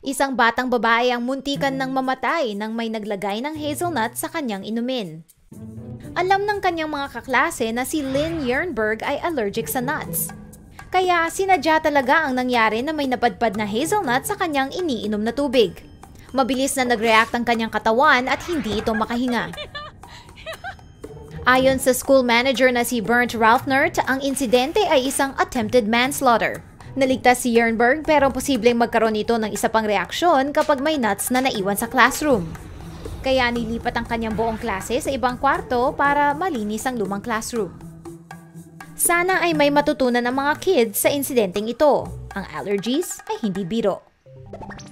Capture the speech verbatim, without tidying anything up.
Isang batang babae ang muntikan ng mamatay nang may naglagay ng hazelnut sa kanyang inumin. Alam ng kanyang mga kaklase na si Lynn Yernberg ay allergic sa nuts. Kaya sinadya talaga ang nangyari na may napadpad na hazelnut sa kanyang iniinom na tubig. Mabilis na nag-react ang kanyang katawan at hindi ito makahinga. Ayon sa school manager na si Bernd Ralphnert, ang insidente ay isang attempted manslaughter. Naligtas si Yernberg pero posibleng magkaroon ito ng isa pang reaksyon kapag may nuts na naiwan sa classroom. Kaya nilipat ang kanyang buong klase sa ibang kwarto para malinis ang lumang classroom. Sana ay may matutunan ang mga kids sa insidenteng ito. Ang allergies ay hindi biro.